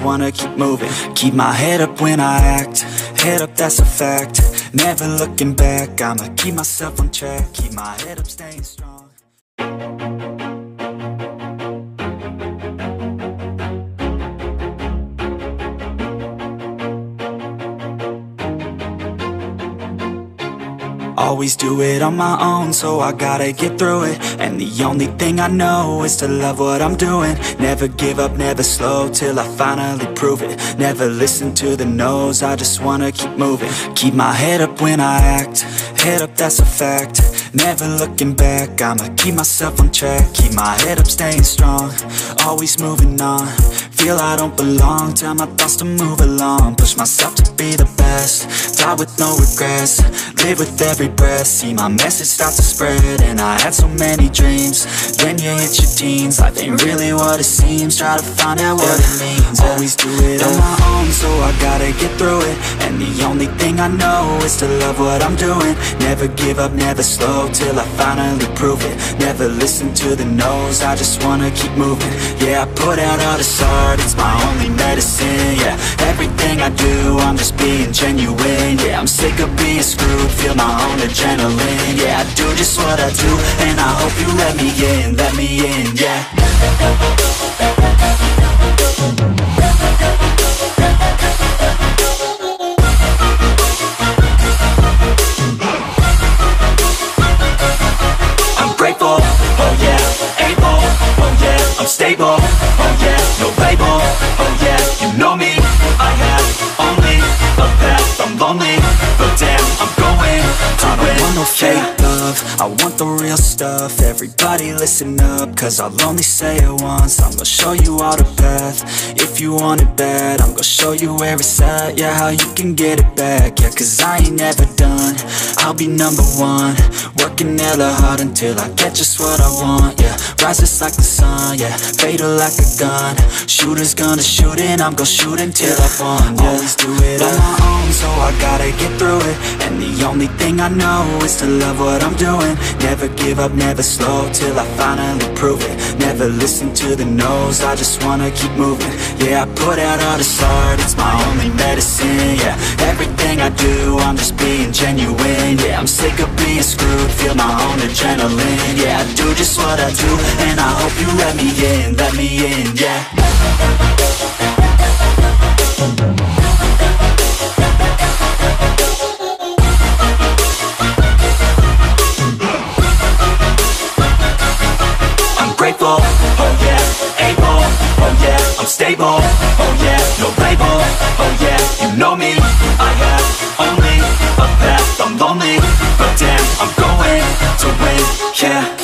just wanna keep moving. Keep my head up when I act, head up, that's a fact. Never looking back, I'ma keep myself on track. Keep my head up, staying strong. Always do it on my own, so I gotta get through it. And the only thing I know is to love what I'm doing. Never give up, never slow, till I finally prove it. Never listen to the no's, I just wanna keep moving. Keep my head up when I act, head up, that's a fact. Never looking back, I'ma keep myself on track. Keep my head up, staying strong, always moving on. Feel I don't belong, tell my thoughts to move along. Push myself to be the best, die with no regrets. Live with every breath, see my message start to spread. And I had so many dreams, then you hit your teens. Life ain't really what it seems, try to find out what it means. Always do it on my own, so I gotta get through it. And the only thing I know is to love what I'm doing. Never give up, never slow, till I finally prove it. Never listen to the no's, I just wanna keep moving. Yeah, I put out all this art, it's my only medicine. Yeah, everything I do, I'm just being genuine. Yeah, I'm sick of being screwed, feel my own adrenaline. Yeah, I do just what I do, and I hope you let me in, yeah. I'm grateful, oh yeah, able, oh yeah, I'm stable, oh yeah, no label, oh yeah, you know me, I have only a path, I'm lonely, but damn, I'm going to win. I don't want no fake love, I want the real stuff. Everybody listen up, cause I'll only say it once. I'm gonna show you all the path, if you want it bad. I'm gonna show you where it's at, yeah, how you can get it back. Yeah, cause I ain't never done, I'll be number one. Working hella hard until I get just what I want, yeah. Rises like the sun, yeah, fatal like a gun. Shooters gonna shoot and I'm gonna shoot until I won, yeah. Always do it on my own, so I gotta get through it. And the only thing I know is to love what I'm doing. Never give up, never slow, till I finally prove it. Never listen to the no's, I just wanna keep moving. Yeah, I put out all this art, it's my only medicine. Yeah, everything I do, I'm just being genuine. Yeah, I'm sick of being screwed, feel my own adrenaline. Yeah, I do just what I do, and I hope you let me in, yeah. I'm grateful, oh yeah, able, oh yeah, I'm stable, oh yeah, no label, oh yeah, you know me, I have only a path, I'm lonely, but damn, I'm going to win, yeah.